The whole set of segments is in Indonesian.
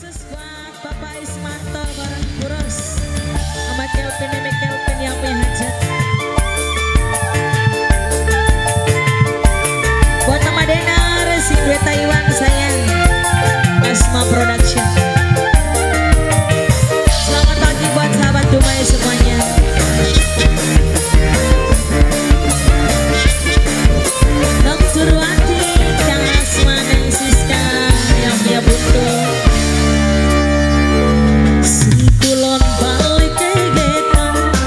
khusus buat Bapak Ismanto bareng Burus sama Kelvin dan Kelvin yang punya hajat. Buat Mama Denar, si duet Taiwan sayang, Asma Production. Selamat pagi buat sahabat Dumai semuanya. Nong Surwati, Kang Asma dan Siska yang punya butuh. Si kulon balik kegetan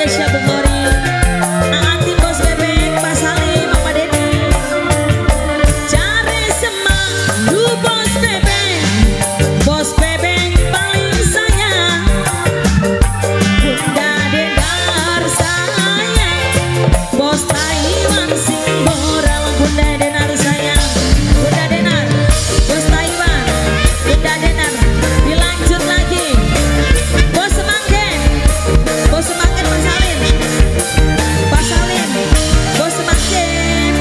Indonesia Bu Mori, Aanti Bos Bebek, Pak Salim, Mama Deni. Cari semak, lu Bos Bebek paling sayang. Bunda Denar sayang, Bos Taiwan sing moral. Bunda Denar sayang, Bunda Denar, Bos Taiwan, Bunda Denar. Dilanjut lagi, Bos Semanggen Pak Salim, Pak Salim, Bos Semanggen.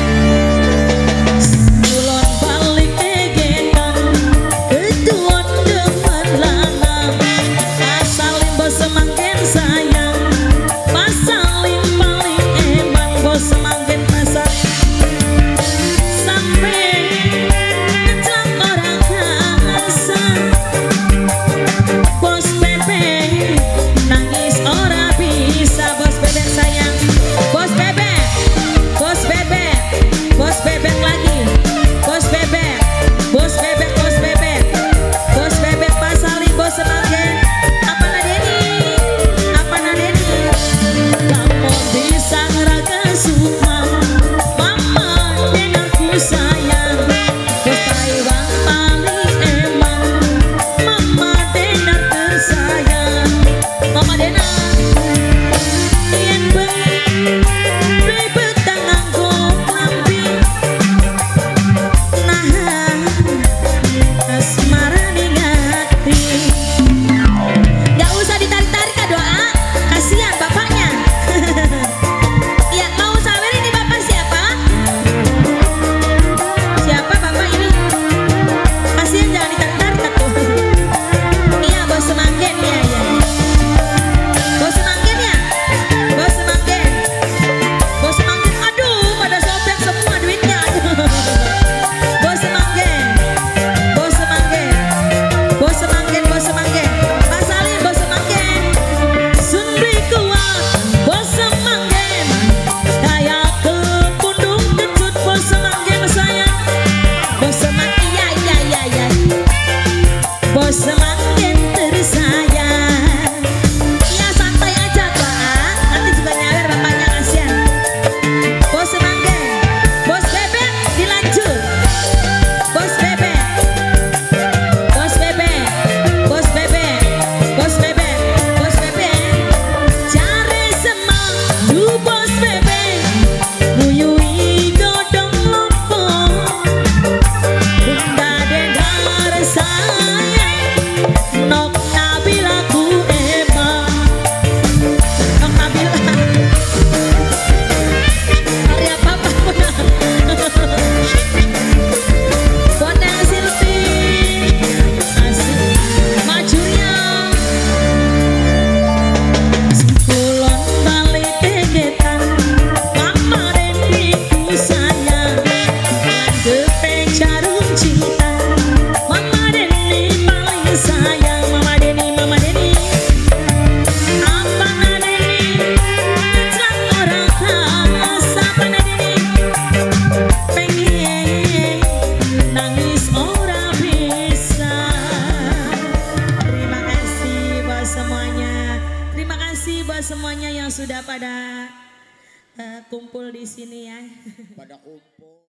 Kulon balik egetan, ketuan depan lanang. Pak Salim, Bos Semanggen sayang, Pak Salim paling eman. Bos Semanggen, Pak Salim sampai ngecak orang kasa. Bos Bebek nangis ora bisa. Bos Bebek sayang, Bos Bebek, Bos Bebek, Bos Bebek lagi, Bos Bebek, Bos Bebek, Bos Bebek, Bos Bebek, Pak Salim, Bos Semanggen. Apa Nadeni, apa Nadeni, kamu bisa ngeraga sukma. Mama denarku sayang, Bos Taiwan paling emang. Mama Denar tersayang, Mama Denar. Yen bengi ribet tanganku lambi, nah asmara ning hati. Gak usah ditarik-tarik Kak doa, kasihan bapaknya. Iya, mau sawer ini bapak siapa? Siapa bapak ini? Kasihan, jangan ditarik-tarik Kak tuh. Iya, Bos Semanggen, iya, iya. Bos Semanggen ya? Bos Semanggen. Bos Semanggen, aduh pada sobek semua duitnya. Aduh. Bos Semanggen. Bos Semanggen. Bos Semanggen, Bos Semanggen. Pak Salim, Bos Semanggen. Sundri kuat, Bos Semanggen. Kayak kepundung kecut, Bos Semanggen sayang. Bos Semanggen, iya, iya, iya, iya. Bos Semanggen tersayang. Iya, santai aja Pak, nanti juga nyawer bapaknya, kasihan. Bos Semanggen, Bos Bebek dilanjut. Bos Bebek, Bos Bebek, Bos Bebek, Bos Bebek, Bos Bebek. Cari semak, lu Bos Bebek, nguyui godong lopo. Bunda Denar sayang, Nok Nabila ku emang. Nok Nabila karya papa Bonel Silvi asik majunya. Kulon balik egetan, Mama Deni ku sayang. Landepe jarum cinta, Mama Deni paling sayang. Mama Deni, Mama Deni. Apa Nadeni, ngecak orang kasa. Apa Nadeni, pengen nangis ora bisa. Terima kasih buat semuanya. Terima kasih buat semuanya yang sudah pada kumpul di sini ya. Pada kumpul.